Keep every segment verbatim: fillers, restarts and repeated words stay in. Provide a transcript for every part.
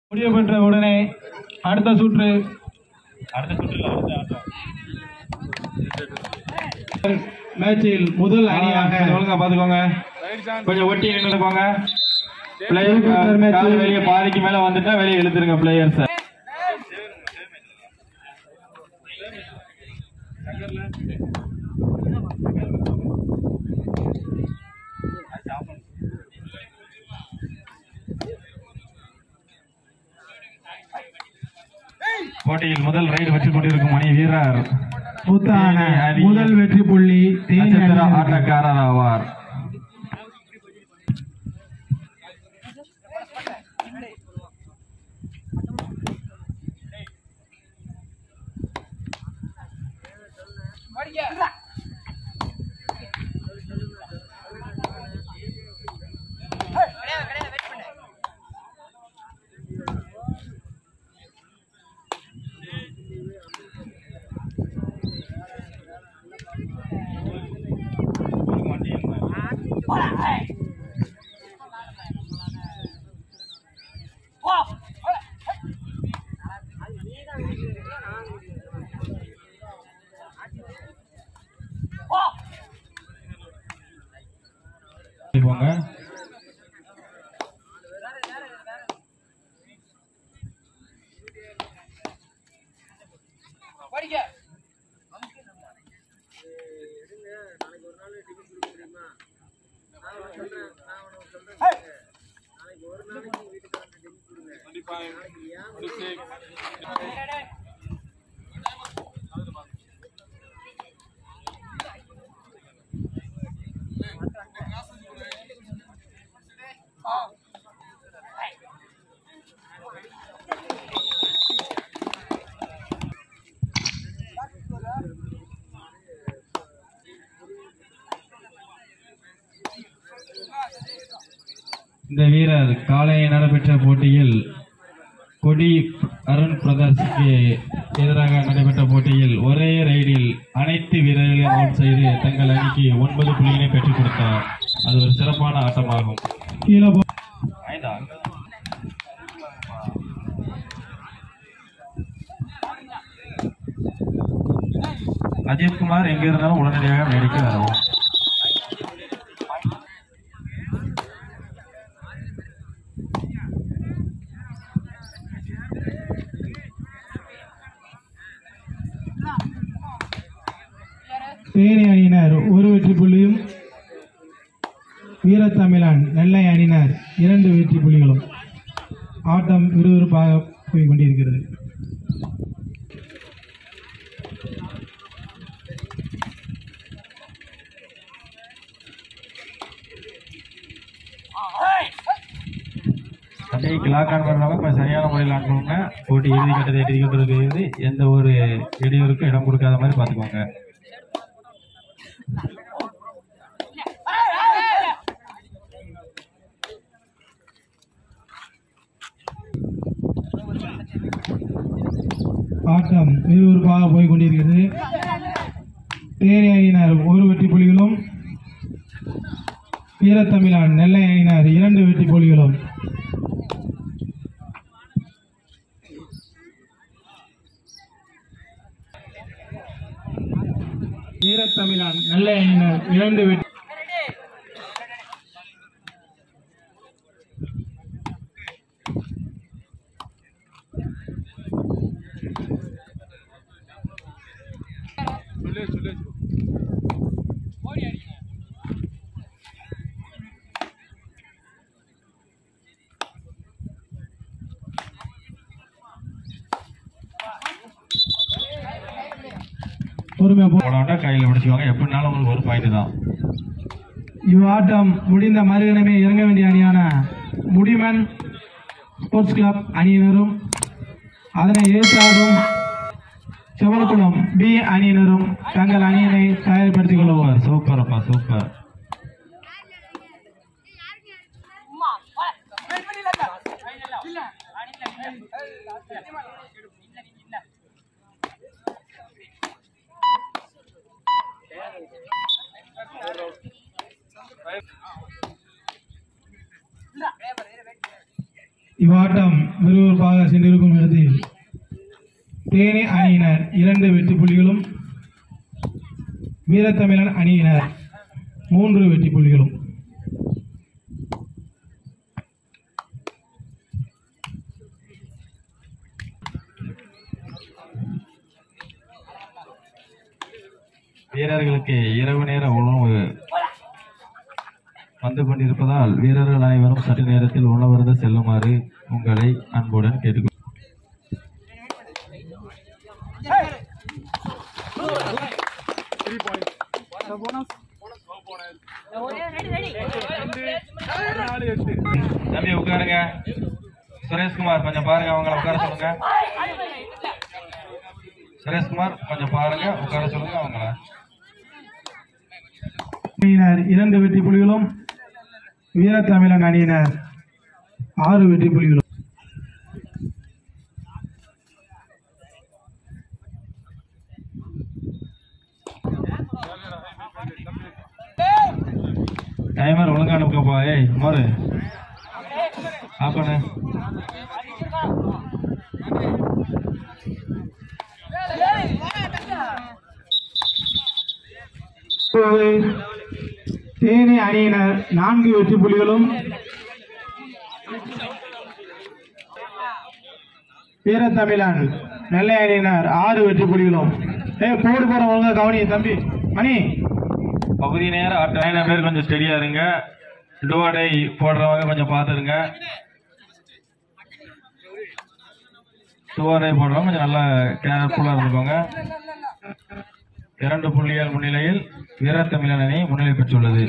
முடிவு பெற்ற உடனே அடுத்த சுற்று அடுத்த சுற்றுல மேட்சில் முதல் அணியாக ஒழுங்கா பாத்துக்கோங்க. கொஞ்சம் ஒட்டி நின்றுக்கோங்க. பிளேயர் வெளியே பாதிக்கு மேல வந்துட்டா வெளியே இழுத்துருங்க பிளேயர்ஸ். போட்டியில் முதல் ரைடு வெற்றி கொண்டிருக்கும் அணி வீரர் முதல் வெற்றி புள்ளி ஆட்டக்காரர் ஆவார். இந்த வீரர் காலை நடைபெற்ற போட்டியில் கொடி அருண் பிரதர்ஸுக்கு எதிராக நடைபெற்ற போட்டியில் ஒரே ரைடில் அனைத்து வீரர்களையும் அவுட் செய்து தங்கள் அணிக்கு ஒன்பது புள்ளிகளை பெற்றுக் கொடுத்தார். அது ஒரு சிறப்பான ஆட்டமாகும். அஜித்குமார் எங்க இருந்தாலும் உடனடியாக வேடிக்கை வரவும். தேனி அணியினர் ஒரு வெற்றி புள்ளியும் வீரத்தமிழன் நெல்லை அணியினர் இரண்டு வெற்றி புள்ளிகளும். ஆட்டம் விறுவிறுப்பாக போய் கொண்டிருக்கிறது. கிளாக் ஆன் பண்றவங்க சரியான முறையில் ஆன் பண்ணுங்க. போட்டி இறுதி கட்டத்தை எட்டி கொண்டிருக்கிறது. எந்த ஒரு இடையூறுக்கும் இடம் கொடுக்காத மாதிரி பார்த்துக்கோங்க. ஆட்டம் விறுவிறுப்பாக போய் கொண்டிருக்கிறது. தேனி அணியினர் ஒரு வெற்றி புள்ளிகளும் வீரத்தமிழன் நெல்லை அணியினர் இரண்டு வெற்றி புள்ளிகளும். வீரத்தமிழன் நெல்லை அணியினர் இரண்டு வெற்றி கையில் பிடிச்சுவாங்க. எப்படினாலும் உங்களுக்கு ஒரு பாயிண்ட் தான். இவ்வாட்டம் முடிந்த மறுகணமே இறங்க வேண்டிய அணியான முடிமன் ஸ்போர்ட்ஸ் கிளப் அணியினரும் அதனை எதிர்த்தாடும் செவலக்குளம் பி அணியினரும் தங்கள் அணியினை தயார்படுத்திக் கொள்வார். சூப்பர் அப்பா, சூப்பர். இவ்வாட்டம் விறுவிறுப்பாக சென்றிருக்கும் இடத்தில் தேனி அணியினர் இரண்டு வெற்றி புள்ளிகளும் வீரத்தமிழன் அணியினர் மூன்று வெற்றி புள்ளிகளும். வீரர்களுக்கு இரவு நேர உணவு வந்து கொண்டிருப்பதால் வீரர்கள் அனைவரும் சற்று நேரத்தில் உணவருந்த செல்லுமாறு உங்களை அன்புடன் கேட்டுக்கொள்கிறேன். தம்பி உட்காருங்க. சுரேஷ்குமார் கொஞ்சம் பாருங்க, அவங்கள உட்கார சொல்லுங்க. சுரேஷ்குமார் கொஞ்சம் பாருங்க, உட்கார சொல்லுங்க அவங்கள. அணியினர் இரண்டு வெற்றி புள்ளிகளும் வீரத்தமிழன் அணியினர் ஆறு வெற்றி புள்ளிகளும். டைமர் ஒழுங்கா அனுப்பப்பா. ஏய் மாறு ஆஃப் பண்ணு. தேனி அணியினர் நான்கு வெற்றி புள்ளிகளும் வீரத்தமிழன் நெல்லை அணியினர் ஆறு வெற்றி புள்ளிகளும். ஏ போடு போற ஒழுங்கா கவனி தம்பி மணி. பகுதி நேர ஆட்டம் பேர் கொஞ்சம் ஸ்டெடியா இருங்க. டோடை போடுறவங்க கொஞ்சம் பார்த்துருங்க. டோடை போடுறவங்க கொஞ்சம் நல்லா கேர்ஃபுல்லா இருந்துக்கோங்க. இரண்டு புள்ளிகள் முன்னிலையில் வீரத்தமிழன் அணி முன்னிலை பெற்றுள்ளது.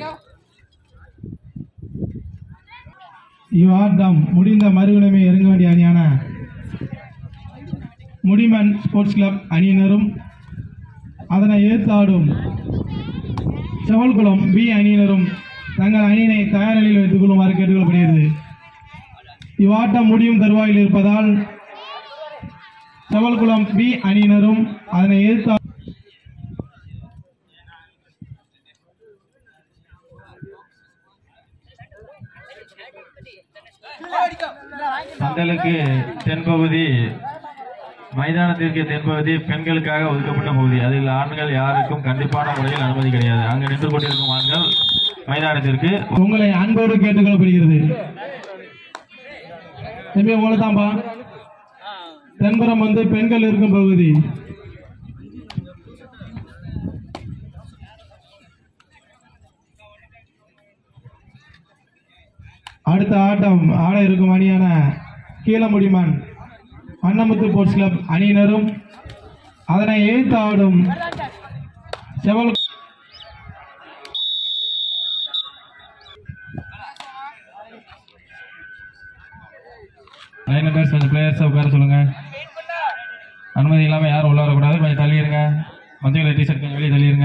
இவ்வாட்டம் முடிந்த மறுவினமே இறங்க வேண்டிய அணியான முடிமன் ஸ்போர்ட்ஸ் கிளப் அணியினரும் அதனை எதிர்த்தாடும் செவல்குளம் பி அணியினரும் தங்கள் அணியினை தயார் நிலையில் வைத்துக் கொள்ளுமாறு கேட்டுக்கொள்ளப்படுகிறது. இவ்வாட்டம் முடியும் தருவாயில் இருப்பதால் செவல்குளம் பி அணியினரும் அதனை எதிர்த்து பந்தலுக்கு தென்பகுதி, மைதானத்திற்கு தென்பகுதி பெண்களுக்காக ஒதுக்கப்பட்ட பகுதி. அதில் ஆண்கள் யாருக்கும் கண்டிப்பான முறையில் அனுமதி கிடையாது. அங்கு நின்று கொண்டிருக்கும் ஆண்கள் மைதானத்திற்கு உங்களை அன்போடு கேட்டுக்கொள்ளப்படுகிறது. தம்பி உங்களை தான்பா. தென்புறம் வந்து பெண்கள் இருக்கும் பகுதி. அடுத்த ஆட்டம் ஆட இருக்கும் அணியான கீழமுடிமன் அன்னமுத்து ஸ்போர்ட்ஸ் கிளப் அணியினரும் அதனை எதிர்த்து ஆடும் செவல் கொஞ்சம் பிளேயர்ஸை உட்கார சொல்லுங்க. அனுமதி இல்லாம யாரும் உள்ள வரக்கூடாது. கொஞ்சம் தள்ளிடுங்க. மஞ்சள் டிஷர்ட் கொஞ்சம் வெளியே தள்ளிடுங்க.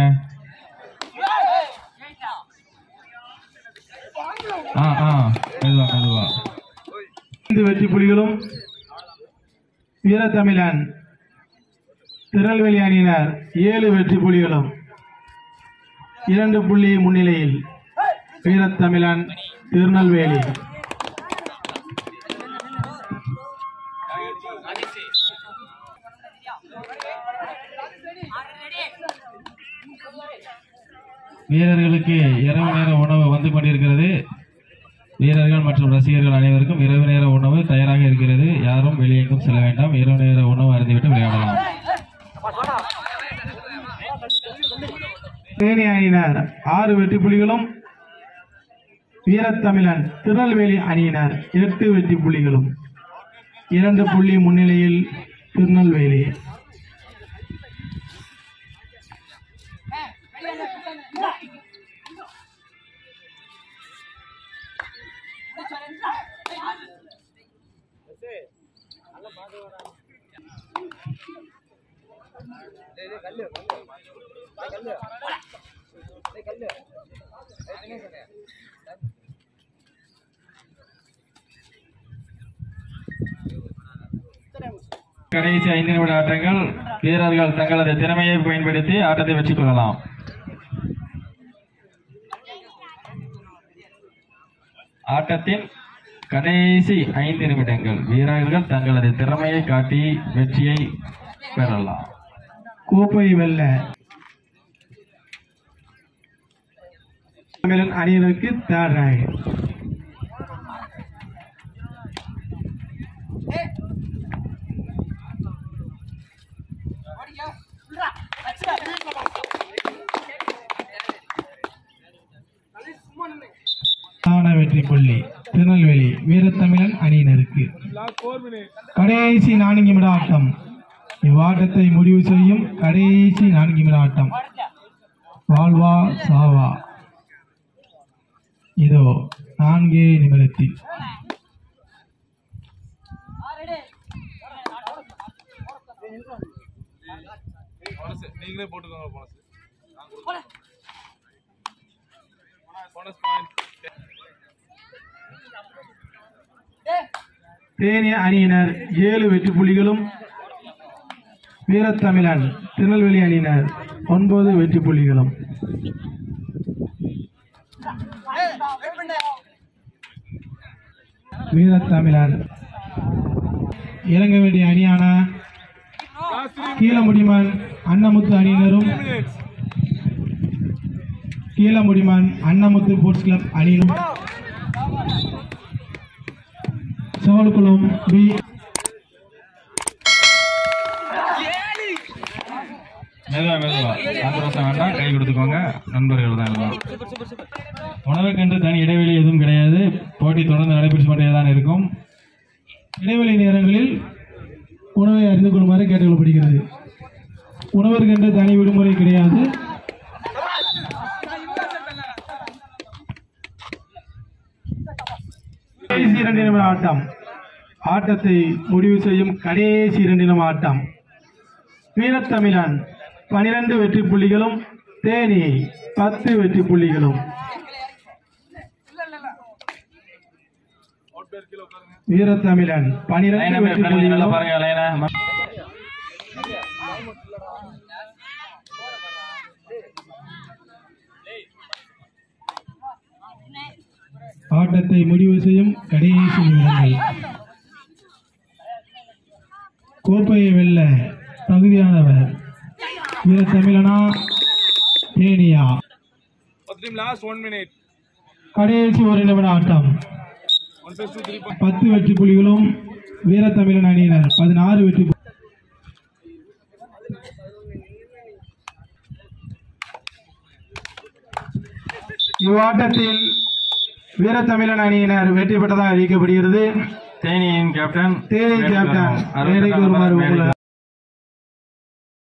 ஆ ஆ மெதுவா மெதுவா. ஐந்து வெற்றி புலிகளும் வீரத்தமிழன் திருநெல்வேலி அணியினர் ஏழு வெற்றி புலிகளும் இரண்டு புள்ளி முன்னிலையில் வீரத்தமிழன் திருநெல்வேலி. வீரர்களுக்கு இரவு நேர உணவு வந்து கொண்டிருக்கிறது. வீரர்கள் மற்றும் ரசிகர்கள் அனைவருக்கும் இரவு நேர உணவு தயாராக இருக்கிறது. யாரும் வெளியெங்கும் செல்ல வேண்டாம். இரவு நேர உணவு அருந்திவிட்டு விளையாடலாம். தேனி அணியினர் ஆறு வெற்றி புலிகளும் வீரத்தமிழன் திருநெல்வேலி அணியினர் எட்டு வெற்றி புலிகளும் இரண்டு புள்ளி முன்னிலையில் திருநெல்வேலி. கடைசி ஐந்து நிமிட ஆட்டங்கள். வீரர்கள் தங்களது திறமையை பயன்படுத்தி ஆட்டத்தை வெற்றி கொள்ளலாம். ஆட்டத்தின் கடைசி ஐந்து நிமிடங்கள் வீரர்கள் தங்களது திறமையை காட்டி வெற்றியை பெறலாம். கோப்பை வெல்ல அணியினருக்கு தேர்ட் ரைட். வெற்றி புள்ளி திருநெல்வேலி வீரத்தமிழன் அணியினருக்கு. கடைசி நான்கு நிமிட ஆட்டம். இவ்வாட்டத்தை முடிவு செய்யும் கடைசி நான்கு நிமிட ஆட்டம். வாழ்வா சாவா. இதோ நான்கே நிமிடத்தில் நீங்களே போட்டுக்கோங்க. தேனி அணியினர் ஏழு வெற்றி புள்ளிகளும் வீரத்தமிழன் திருநெல்வேலி அணியினர் ஒன்பது வெற்றி புள்ளிகளும். வீரத்தமிழன் இறங்க வேண்டிய அணியான கீழமுடிமன் அன்னமுத்து அணியினரும் கீழமுடிமன் அன்னமுத்து ஸ்போர்ட்ஸ் கிளப் அணியினரும் சோழகுளம் பி மெதுவா மெதுவா சந்தோஷம் வேண்டாம், கை கொடுத்துக்கோங்க. நண்பர்கள் தான் எல்லாம். உணவுக்கென்று தனி இடைவெளி எதுவும் கிடையாது. போட்டி தொடர்ந்து நடைபெற்று கொண்டே தான் இருக்கும். இடைவெளி நேரங்களில் உணவை அறிந்து கொள்ளுமாறு கேட்டுக்கொள்ளப்படுகிறது. உணவிற்கென்று தனி விடுமுறை கிடையாது. கடைசி இரண்டு நிமிட ஆட்டம். ஆட்டத்தை முடிவு செய்யும் கடைசி இரண்டு நிமிட ஆட்டம். வீரத்தமிழன் பனிரெண்டு வெற்றி புள்ளிகளும் தேனி பத்து வெற்றி புள்ளிகளும். வீரத்தமிழன் பனிரெண்டு வெற்றி புள்ளிகளும் ஆட்டத்தை முடிவு செய்யும் கடைசி நிமிடங்கள். கோப்பையை வெல்ல தகுதியானவர் வீரத்தமிழனா தேனியா? கடைசி ஒரு நிமிட ஆட்டம். பத்து வெற்றி புள்ளிகளும் வீரத்தமிழன் அணியினர் பதினாறு வெற்றி. இவ்வாட்டத்தில் வீரத்தமிழன் அணியினர் வெற்றி பெற்றதாக அறிவிக்கப்படுகிறது. தேனியின் கேப்டன் தேனி கேப்டன்